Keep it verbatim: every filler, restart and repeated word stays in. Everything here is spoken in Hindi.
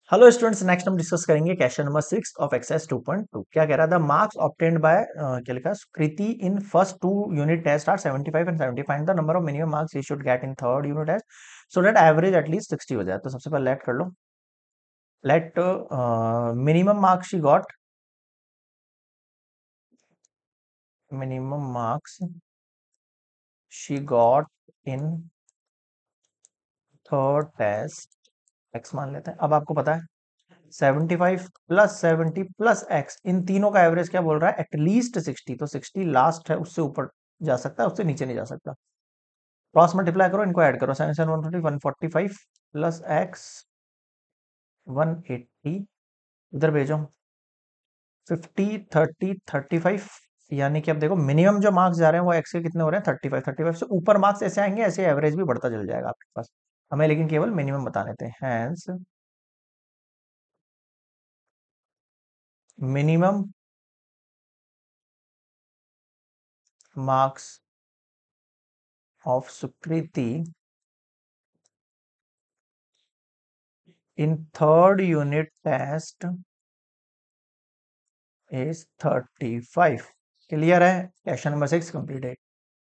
हेलो स्टूडेंट्स, नेक्स्ट हम डिस्कस करेंगे question number six of exercise two point two. क्या कह रहा था? मार्क्स ऑब्टेन्ड बाय क्या लिखा, Kriti in first two unit test are seventy five and seventy. Find the number of minimum marks he should get in third unit test so that average at least sixty हो जाए। तो सबसे पहले लेट कर लो। Let minimum marks she got, minimum marks she got in third test x मान लेते हैं। अब आपको पता है seventy five plus seventy plus x, इन तीनों का एवरेज क्या बोल रहा है? At least sixty. तो सिक्सटी लास्ट है, उससे ऊपर जा सकता है, उससे नीचे नहीं जा सकता। क्रॉस मल्टीप्लाई करो, इनको ऐड करो। Seven seven one thirty, one forty five plus x one eighty, इधर भेजो। फिफ्टी थर्टी थर्टी फाइव, यानी कि अब देखो मिनिमम जो मार्क्स जा रहे हैं वो एक्स के कितने हो रहे हैं? Thirty five. थर्टी फाइव से ऊपर मार्क्स ऐसे आएंगे, ऐसे एवरेज भी बढ़ता चल जाएगा आपके पास। हमें लेकिन केवल मिनिमम बताने थे। Hence minimum marks of Sukriti in third unit test is thirty five. Clear है? क्वेश्चन नंबर सिक्स कंप्लीट है।